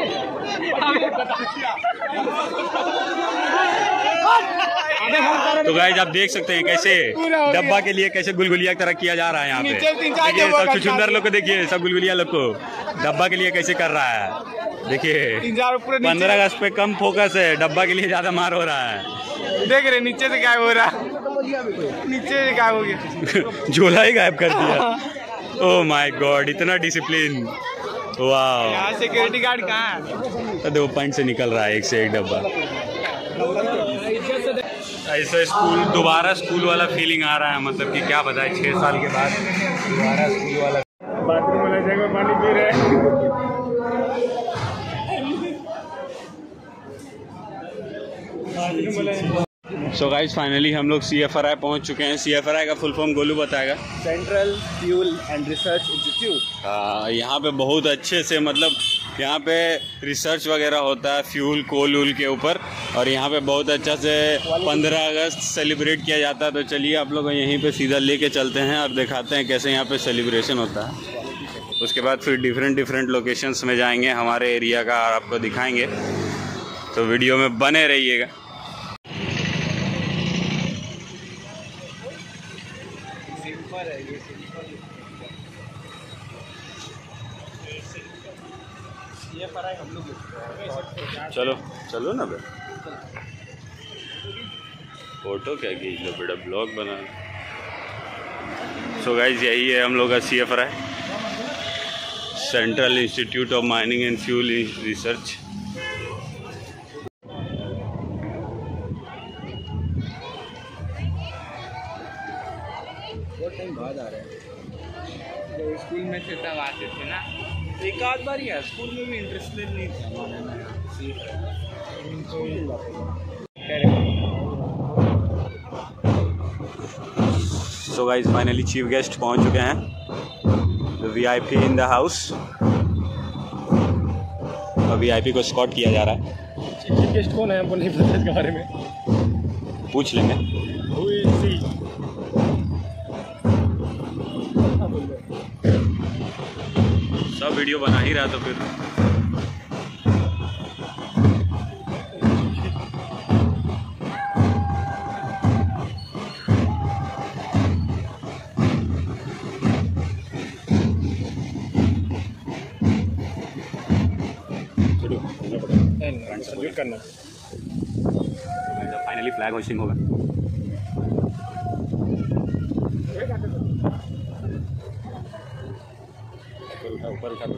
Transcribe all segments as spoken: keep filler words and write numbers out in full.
तो गाइस आप देख सकते हैं कैसे डब्बा के लिए कैसे गुलगुलिया की तरह किया जा रहा है यहाँ पे। देखिए सब चुचुंदर लोग को देखिए, सब गुलगुलिया लोग को डब्बा के लिए कैसे कर रहा है। देखिए पंद्रह अगस्त पे कम फोकस है, डब्बा के लिए ज्यादा मार हो रहा है। देख रहे नीचे से गायब हो रहा है, नीचे से गायब हो गया, झोला ही गायब कर दिया। ओह माय गॉड, इतना डिसिप्लिन। वाह, यहाँ सिक्योरिटी गार्ड कहाँ है? तो दो पॉइंट से निकल रहा है एक से एक डब्बा। ऐसा स्कूल दोबारा स्कूल वाला फीलिंग आ रहा है, मतलब कि क्या बताए छः साल के बाद दोबारा स्कूल वाला। बाथरूम वाला जगह पानी पी रहे हैं। सो गाइस फाइनली हम लोग सी एफ आर आई पहुँच चुके हैं। सी एफ आर आई का फुल फॉर्म गोलू बताएगा। Central fuel and research institute. हाँ, यहाँ पे बहुत अच्छे से मतलब यहाँ पे रिसर्च वगैरह होता है फ्यूल कोल वूल के ऊपर, और यहाँ पे बहुत अच्छा से पंद्रह अगस्त सेलिब्रेट किया जाता है। तो चलिए आप लोग यहीं पे सीधा लेके चलते हैं और दिखाते हैं कैसे यहाँ पे सेलिब्रेशन होता है। उसके बाद फिर डिफरेंट डिफरेंट लोकेशंस में जाएंगे हमारे एरिया का और आपको दिखाएंगे, तो वीडियो में बने रहिएगा। चलो चलो ना बेटा, फोटो क्या खींच लो बेटा, ब्लॉग बना। सो गाइज यही है हम लोग का C F R I, central institute of mining and fuel research. बहुत टाइम बाद आ रहे हैं। जब स्कूल में थे तब आते थे ना, एक आध बार ही है। स्कूल में भी इंटरेस्टेड नहीं था हमारे में। So guys finally chief guest पहुंच चुके हैं, the V I P in the house. और वी आई पी को स्कॉट किया जा रहा है। चीफ गेस्ट कौन है हमको नहीं पता इसके बारे में, पूछ लेंगे। सब वीडियो बना ही रहा तो फिर करना। फाइनली फ्लैग होस्टिंग होगा। ऊपर उठा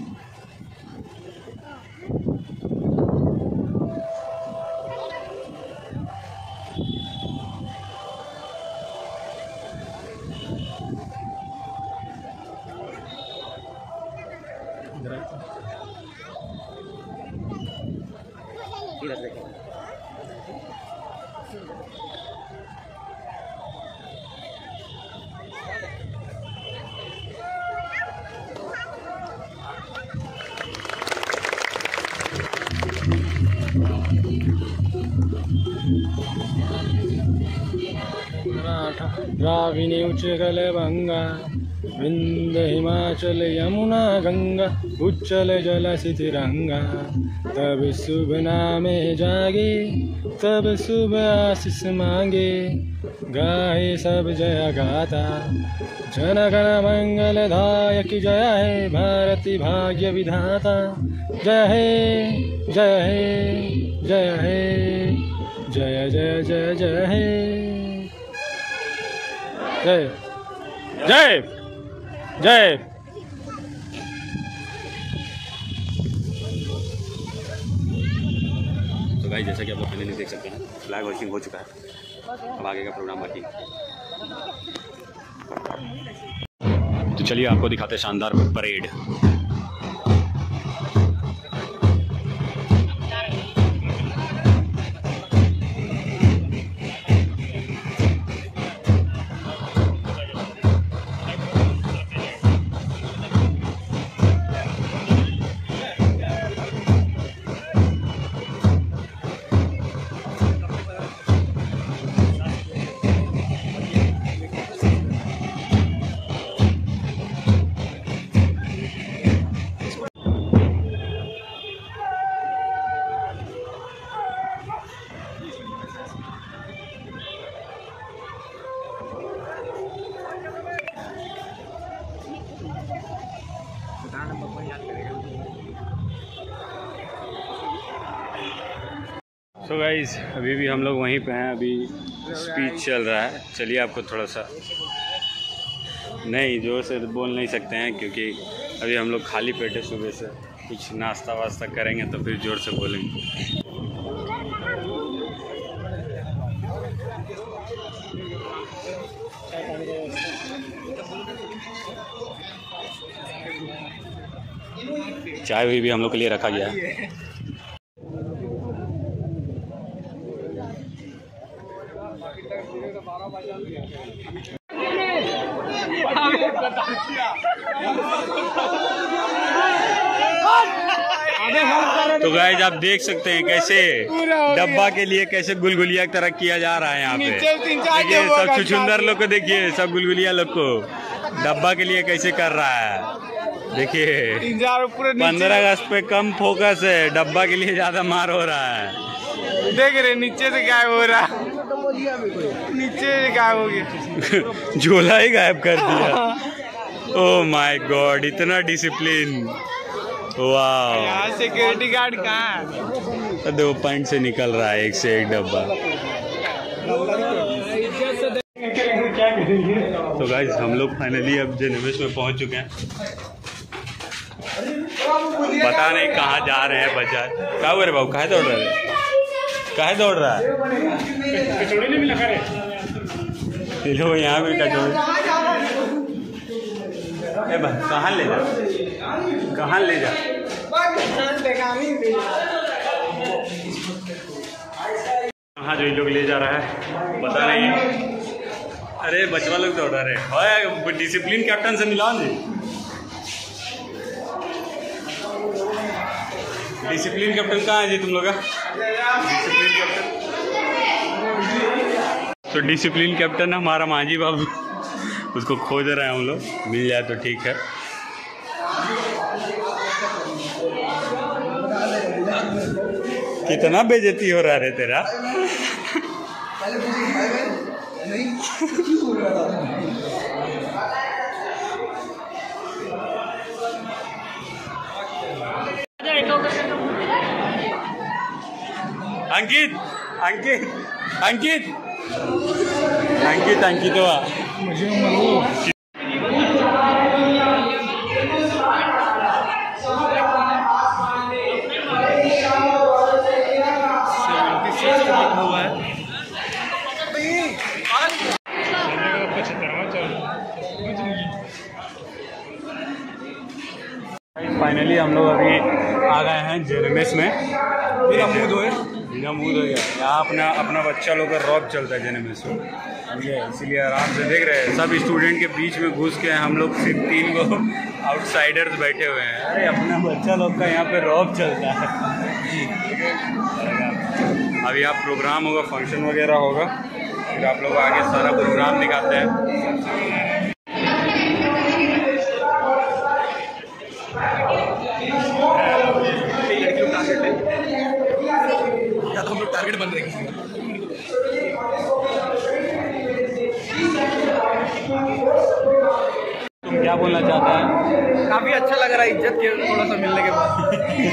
राविणी उच्चल गंगा विंध्य हिमाचल यमुना गंगा उच्चल जल सितिरंगा। तब शुभ नामे जागे, तब शुभ आशीष मांगे, गाहे सब जय गाता। जन गण मंगल दायक जय है, भारती भाग्य विधाता। जय है जय है जय है, जय जय जय जय है, जय जय जय। तो भाई जैसा कि आप लोग पहले देख सकते हैं फ्लैग होस्टिंग हो चुका है, अब आगे का प्रोग्राम बाकी। तो चलिए आपको दिखाते हैं शानदार परेड। सो गाइस अभी भी हम लोग वहीं पे हैं, अभी स्पीच चल रहा है। चलिए आपको थोड़ा सा, नहीं जोर से बोल नहीं सकते हैं क्योंकि अभी हम लोग खाली पेट है, सुबह से कुछ नाश्ता वास्ता करेंगे तो फिर जोर से बोलेंगे। चाय भी हम लोग के लिए रखा गया है। तो गाइस आप देख सकते हैं कैसे डब्बा के लिए कैसे गुलगुलिया की तरह किया जा रहा है यहाँ पे। देखिए सब छुछुंदर लोग को, देखिए सब गुलगुलिया लोग को डब्बा के लिए कैसे कर रहा है। देखिए पंद्रह अगस्त पे कम फोकस है, डब्बा के लिए ज्यादा मार हो रहा है। देख रहे नीचे से गायब हो रहा, नीचे से गायब हो गया, झोला ही गायब कर दिया। ओह माय गॉड, इतना डिसिप्लिन, वाह। यहाँ सिक्योरिटी गार्ड कहाँ है? दो पॉइंट से निकल रहा है एक से एक डब्बा। तो गाइस हम लोग फाइनली अब जेनेवेस में पहुंच चुके हैं। पता नहीं कहाँ जा रहे हैं बच्चा। क्या हुआ रे बाबू, काहे दौड़ रहा है, काहे दौड़ रहा है? कचौड़ी नहीं मिला करे लो यहाँ भी कचौड़ी। ए भाई कहाँ ले जा, कहाँ ले जा? कहाँ जो ये लोग ले जा रहा है पता नहीं। अरे बचवा लोग दौड़ रहे हैं, डिसिप्लिन कैप्टन से मिलाओ जी। डिसिप्लिन कैप्टन कहाँ है जी तुम लोग का? डिसिप्लिन कैप्टन, तो डिसिप्लिन कैप्टन हमारा मांझी बाबू, उसको खोज रहे हैं हम लोग, मिल जाए तो ठीक है। कितना बेइज्जती हो रहा है तेरा। अंकित अंकित अंकित अंकित अंकित हुआ फाइनली हम लोग अभी आ गए हैं जेनेमेस में। मेरा मूड हो मेरा मूड हो गया यहाँ, अपना अपना बच्चा लोग का रॉब चलता है जेनेमेस में, समझे, इसीलिए आराम से देख रहे हैं। सब स्टूडेंट के बीच में घुस के हम लोग सिर्फ तीन गो आउटसाइडर्स बैठे हुए हैं। अरे अपना बच्चा लोग का यहाँ पे रॉब चलता है। अभी आप प्रोग्राम होगा, फंक्शन वगैरह होगा, फिर आप लोग आगे सारा प्रोग्राम दिखाते हैं। टारगेट बन रहे हैं। तुम क्या बोलना चाहता है? काफी अच्छा लग रहा है इज्जत के थोड़ा सा मिलने के बाद।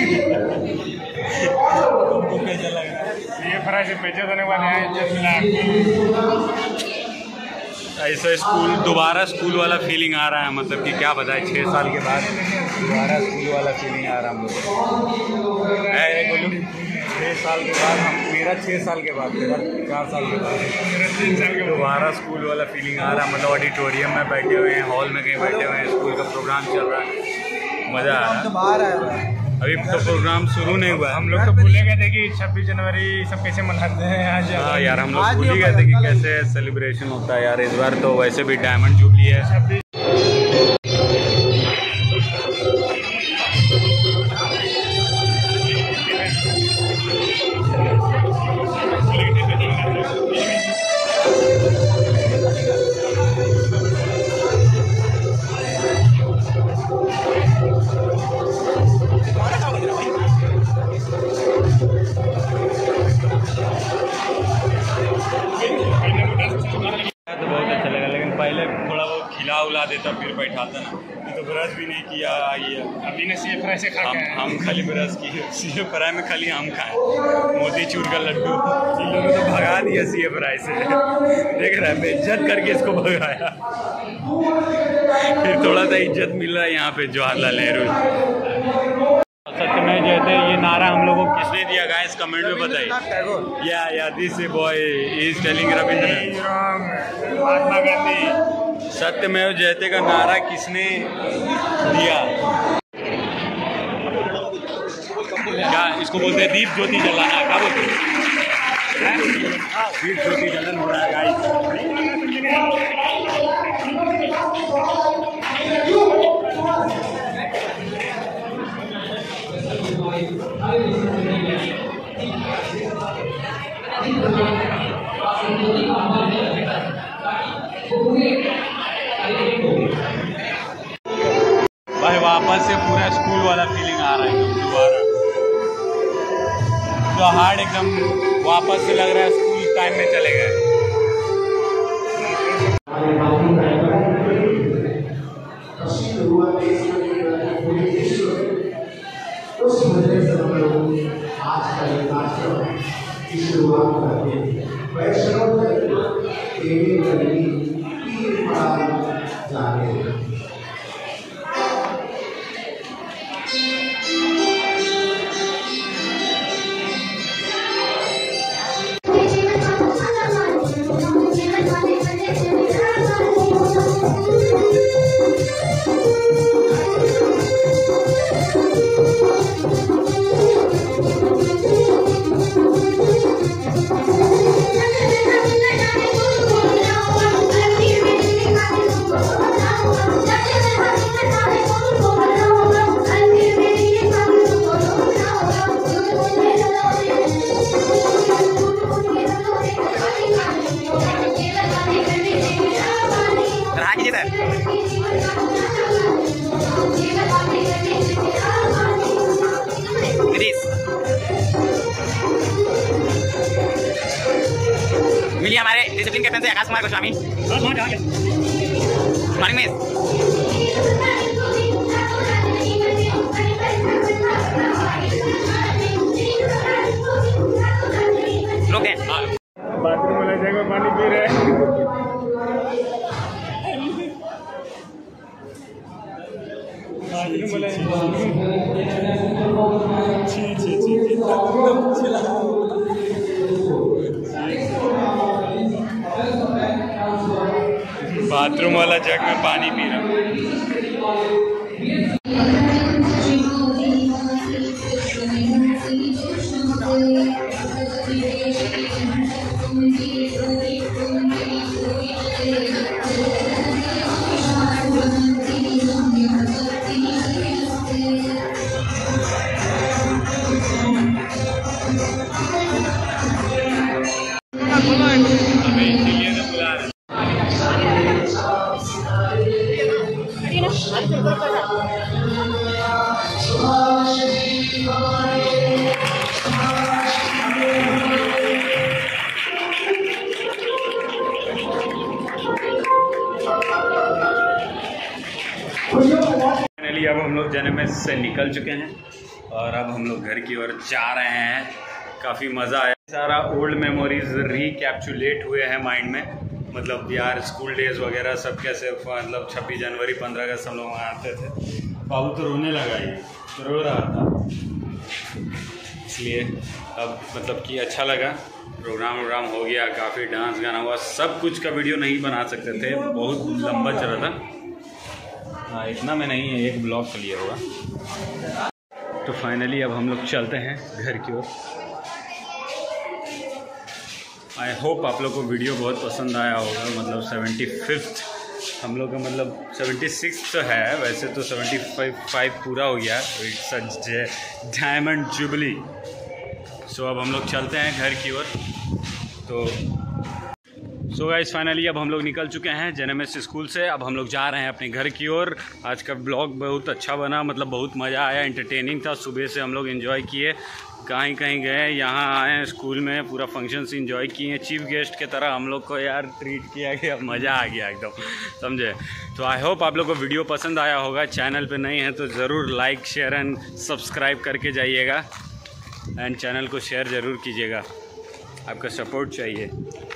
तुमको कैसा लग रहा है? ये फ्राई से पैसे देने वाले हैं, इज्जत मिला। ऐसा स्कूल दोबारा स्कूल वाला फीलिंग आ रहा है, मतलब कि क्या बताए, छः साल के बाद दोबारा स्कूल वाला फीलिंग आ रहा है हम लोग। बोलूँ छः साल के बाद, हम मेरा छः साल के बाद, मेरा चार साल के बाद, मेरा तीन साल के दोबारा स्कूल वाला फीलिंग आ रहा है। मतलब ऑडिटोरियम में बैठे हुए हैं, हॉल में कहीं बैठे हुए हैं, स्कूल का प्रोग्राम चल रहा है, मज़ा आ रहा है। बाहर आया अभी तो प्रोग्राम शुरू नहीं हुआ है। हम लोग तो भूले गए थे कि छब्बीस जनवरी सब कैसे मनाते हैं आज। हाँ यार, हम लोग भूल ही गए थे कि कैसे सेलिब्रेशन होता है यार। इस बार तो वैसे भी डायमंड जुबली है। तो बहुत अच्छा लगा, लेकिन पहले थोड़ा वो खिला उला देता फिर बैठाता ना, तो ब्रश भी नहीं किया ये अभी ने सीए फ्राई से खा हम, के हम खाली ब्रश किए। सीए फ्राई में खाली हम खाए मोतीचूर का लड्डू। इन लोगों ने तो भगा दिया सीए फ्राई से। देख रहा है बेइज्जत करके इसको भगाया। फिर थोड़ा सा इज्जत मिल रहा है यहाँ पे जवाहरलाल नेहरू। सत्यमेव जयते ये नारा हम लोगों को किसने दिया गाइस कमेंट में बताइए। या या this boy is telling Rabindranath Mahatma Gandhi सत्यमेव जयते का नारा किसने दिया? क्या इसको बोलते हैं? दीप ज्योति जलाना। क्या बोलते हैं? दीप ज्योति जलन हो रहा है गाइस। भाई वापस से पूरा स्कूल वाला फीलिंग आ रहा है एकदम दोबारा। तो हार्ड एकदम वापस से लग रहा है स्कूल टाइम में चले गए। उस वजह से हम लोग आज का ये कार्यक्रम की शुरुआत करते हैं। वैष्णव देवी गली पीर पड़ाई जाने मिलिए हमारे डिसिप्लिन कैप्टन से आकाश कुमार गोस्वामी। मॉर्निंग मिस लोग हैं बाथरूम वाला जगह पानी पी रहे हैं। बाथरूम वाला छी छी छी बाथरूम वाला जग में पानी पी रहा हूँ। फाइनली अब हम लोग जनमेस से निकल चुके हैं और अब हम लोग घर की ओर जा रहे हैं। काफ़ी मज़ा आया। सारा ओल्ड मेमोरीज रिकैप्चुलेट हुए हैं माइंड में। मतलब यार स्कूल डेज वगैरह सब कैसे मतलब छब्बीस जनवरी पंद्रह अगस्त हम लोग वहाँ आते थे। बाबू तो रोने लगा, ये तो रो रहा था। इसलिए अब मतलब कि अच्छा लगा। प्रोग्राम वोग्राम हो गया, काफ़ी डांस गाना हुआ। सब कुछ का वीडियो नहीं बना सकते थे, बहुत लंबा चला था। हाँ इतना में नहीं है, एक ब्लॉग के लिए होगा। तो फाइनली अब हम लोग चलते हैं घर की ओर। आई होप आप लोग को वीडियो बहुत पसंद आया होगा। मतलब सेवेंटी फिफ्थ हम लोग का मतलब सेवेंटी सिक्स तो है, वैसे तो सेवेंटी फाइव फाइव पूरा हो गया। It's a diamond jubilee. So अब हम लोग चलते हैं घर की ओर। तो सो गाइस फाइनली अब हम लोग निकल चुके हैं J N M S school से। अब हम लोग जा रहे हैं अपने घर की ओर। आज का ब्लॉग बहुत अच्छा बना, मतलब बहुत मज़ा आया, एंटरटेनिंग था। सुबह से हम लोग एंजॉय किए, कहीं कहीं गए, यहाँ आए, स्कूल में पूरा फंक्शंस एंजॉय किए। चीफ गेस्ट के तरह हम लोग को यार ट्रीट किया गया, मज़ा आ गया एकदम, समझे। तो आई होप आप लोग को वीडियो पसंद आया होगा। चैनल पे नए हैं तो ज़रूर लाइक शेयर एंड सब्सक्राइब करके जाइएगा, एंड चैनल को शेयर ज़रूर कीजिएगा, आपका सपोर्ट चाहिए।